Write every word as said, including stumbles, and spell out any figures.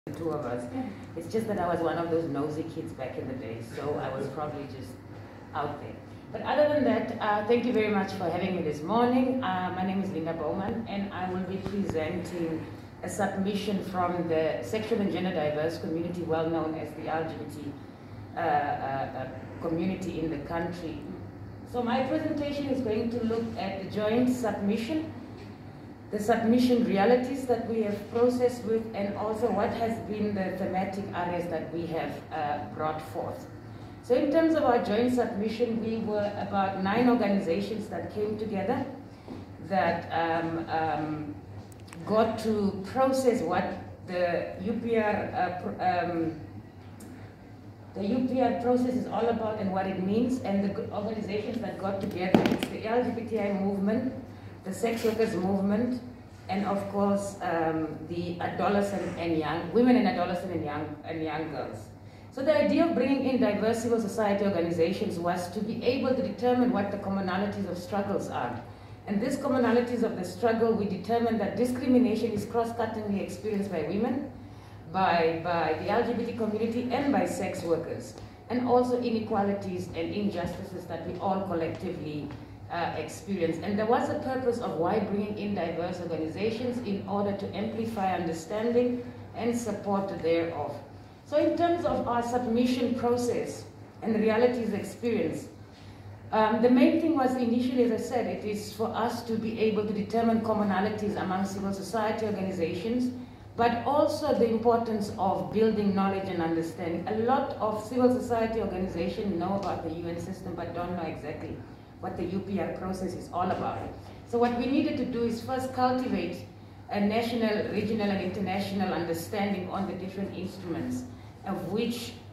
the two of us. It's just that I was one of those nosy kids back in the day, so I was probably just out there. But other than that, uh, thank you very much for having me this morning. Uh, my name is Linda Bowman, and I will be presenting a submission from the sexual and gender diverse community, well known as the L G B T uh, uh, community in the country. So my presentation is going to look at the joint submission, the submission realities that we have processed with, and also what has been the thematic areas that we have uh, brought forth. So in terms of our joint submission, we were about nine organizations that came together that um, um, got to process what the U P R, uh, um, the U P R process is all about and what it means, and the organizations that got together, it's the L G B T I movement, the sex workers movement, and of course um, the adolescent and young, women and adolescent and young, and young girls. So the idea of bringing in diverse civil society organizations was to be able to determine what the commonalities of struggles are. And these commonalities of the struggle, we determined that discrimination is cross-cuttingly experienced by women, by, by the L G B T community, and by sex workers, and also inequalities and injustices that we all collectively uh, experience. And there was a purpose of why bringing in diverse organizations in order to amplify understanding and support thereof. So in terms of our submission process and the realities experienced, um, the main thing was initially, as I said, it is for us to be able to determine commonalities among civil society organizations, but also the importance of building knowledge and understanding. A lot of civil society organizations know about the U N system, but don't know exactly what the U P R process is all about. So what we needed to do is first cultivate a national, regional, and international understanding on the different instruments, of which